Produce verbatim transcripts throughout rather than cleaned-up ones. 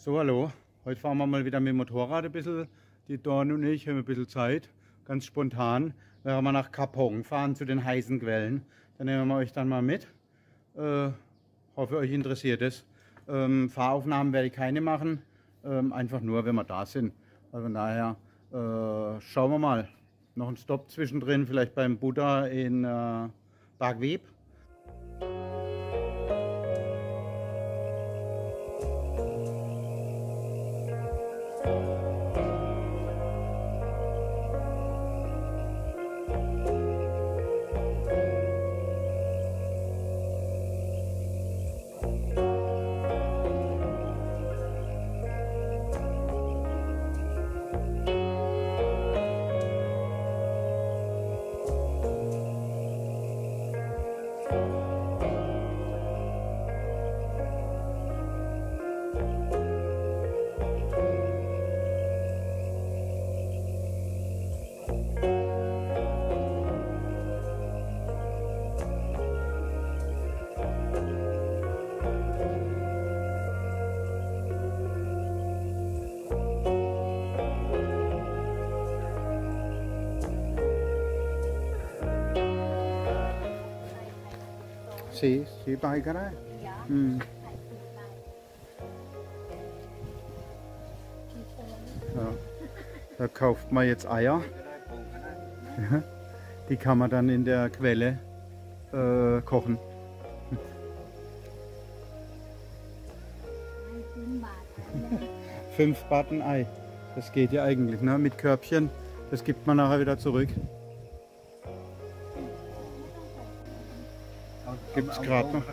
So, hallo. Heute fahren wir mal wieder mit dem Motorrad ein bisschen. Die Dorn und ich haben ein bisschen Zeit. Ganz spontan werden wir nach Kap Hong fahren zu den heißen Quellen. Da nehmen wir euch dann mal mit. Äh, hoffe, euch interessiert es. Ähm, Fahraufnahmen werde ich keine machen. Ähm, einfach nur, wenn wir da sind. Also von daher äh, schauen wir mal. Noch ein Stopp zwischendrin, vielleicht beim Buddha in äh, Bak Vep. Sie, Sie bei gerade? Ja. Hm. Ja. Da kauft man jetzt Eier. Ja. Die kann man dann in der Quelle äh, kochen. Fünf Baht ein Ei. Das geht ja eigentlich, ne? Mit Körbchen. Das gibt man nachher wieder zurück. Gibt es gerade noch?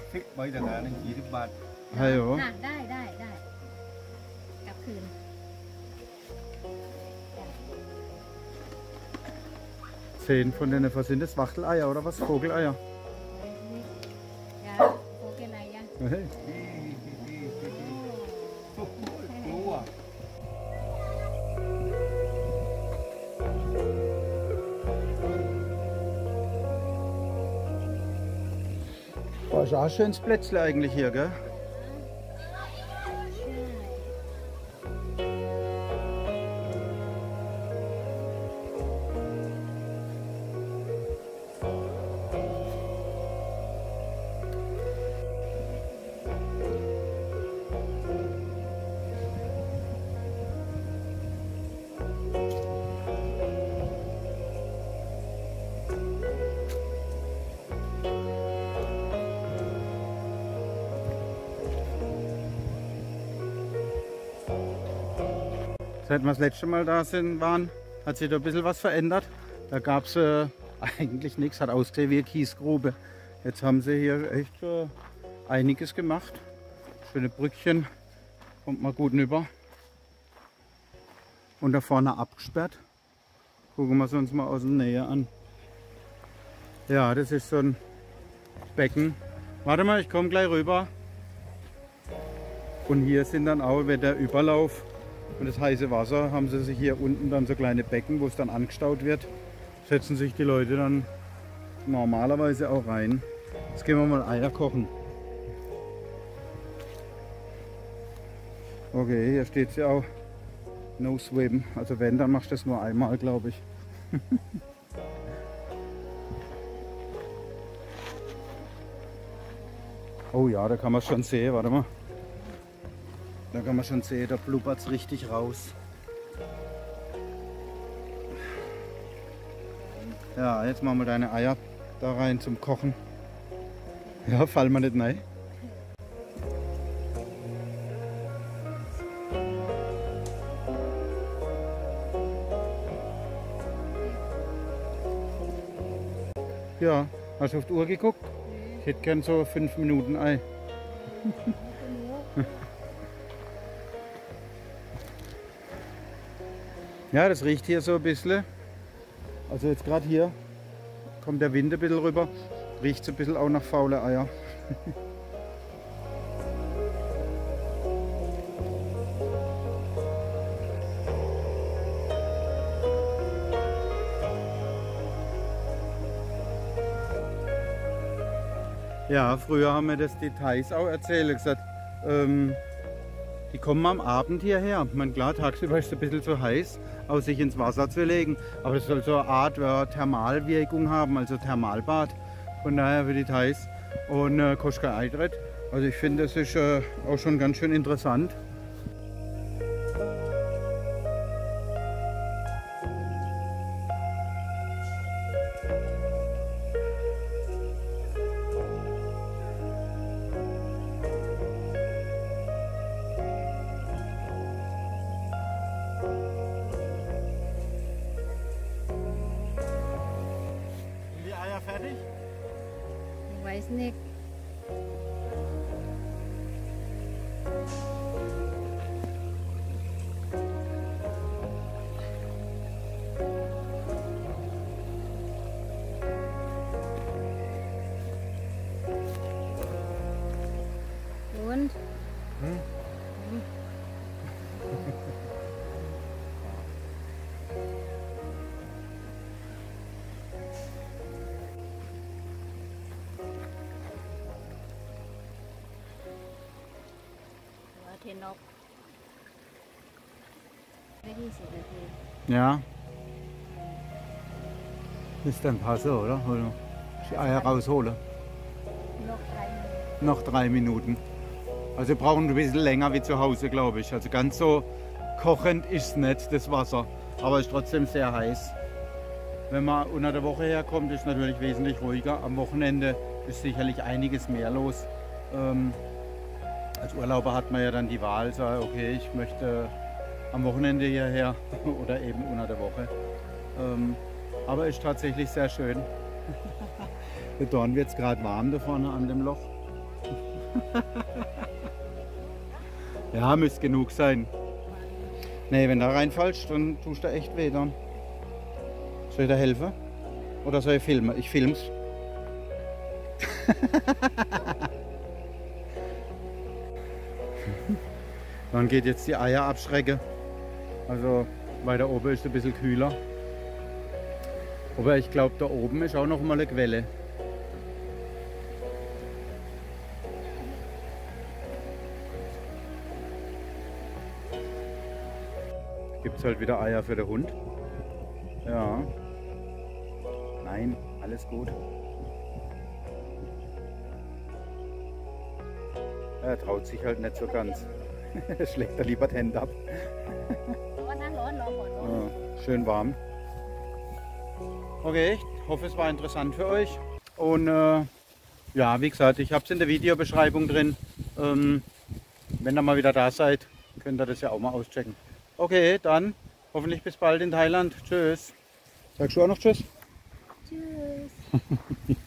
Ah, ja. น่ะได้ได้ได้กลับคืน Zehn von denen, was sind das? Wachteleier oder was? Vogeleier? Ja, Vogeleier. Hey. Boah, ist auch ein schönes Plätzle eigentlich hier, gell? Seit wir das letzte Mal da sind, waren, hat sich da ein bisschen was verändert. Da gab es äh, eigentlich nichts, hat ausgesehen wie eine Kiesgrube. Jetzt haben sie hier echt äh, einiges gemacht. Schöne Brückchen, kommt man gut rüber. Und da vorne abgesperrt. Gucken wir es uns mal aus der Nähe an. Ja, das ist so ein Becken. Warte mal, ich komme gleich rüber. Und hier sind dann auch wieder der Überlauf. Und das heiße Wasser haben sie sich hier unten dann so kleine Becken, wo es dann angestaut wird. Setzen sich die Leute dann normalerweise auch rein. Jetzt gehen wir mal Eier kochen. Okay, hier steht es ja auch No Swim. Also wenn, dann machst du das nur einmal, glaube ich. Oh ja, da kann man schon sehen, warte mal. Da kann man schon sehen, da blubbert es richtig raus. Ja, jetzt machen wir deine Eier da rein zum Kochen. Ja, fallen wir nicht rein. Ja, hast du auf die Uhr geguckt? Ich hätte gern so fünf Minuten Ei. Ja, das riecht hier so ein bisschen. Also jetzt gerade hier kommt der Wind ein bisschen rüber. Riecht so ein bisschen auch nach faule Eier. Ja, früher haben wir das Details auch erzählt. Gesagt, ähm, Die kommen am Abend hierher. Man, klar, tagsüber ist es ein bisschen zu heiß, aus sich ins Wasser zu legen. Aber es soll so eine Art äh, Thermalwirkung haben, also Thermalbad. Von daher wird es heiß und äh, kostet kein Eintritt. Also ich finde, das ist äh, auch schon ganz schön interessant. Fertig? Ich weiß nicht. Und? Hm? Hm. Hier noch vierzig Naที. Ja. Ist dann passe, oder? Oder die Eier rausholen. Noch drei Minuten. Noch drei Minuten. Also wir brauchen ein bisschen länger wie zu Hause, glaube ich. Also ganz so kochend ist es nicht, das Wasser. Aber es ist trotzdem sehr heiß. Wenn man unter der Woche herkommt, ist es natürlich wesentlich ruhiger. Am Wochenende ist sicherlich einiges mehr los. Ähm, Als Urlauber hat man ja dann die Wahl, sagt, okay, ich möchte am Wochenende hierher oder eben unter der Woche. Ähm, aber ist tatsächlich sehr schön. Der Dorn wird es gerade warm da vorne an dem Loch. Ja, müsste genug sein. Nee, wenn da reinfallst, dann tust du echt weh dann. Soll ich da helfen? Oder soll ich filmen? Ich film's. Dann geht jetzt die Eier abschrecken. Also weiter oben ist es ein bisschen kühler. Aber ich glaube, da oben ist auch noch mal eine Quelle. Gibt es halt wieder Eier für den Hund. Ja. Nein, alles gut. Er traut sich halt nicht so ganz. Schlägt er lieber die Hände ab. Ja, schön warm. Okay, ich hoffe, es war interessant für euch. Und äh, ja, wie gesagt, ich habe es in der Videobeschreibung drin. Ähm, wenn ihr mal wieder da seid, könnt ihr das ja auch mal auschecken. Okay, dann hoffentlich bis bald in Thailand. Tschüss. Sagst du auch noch Tschüss? Tschüss.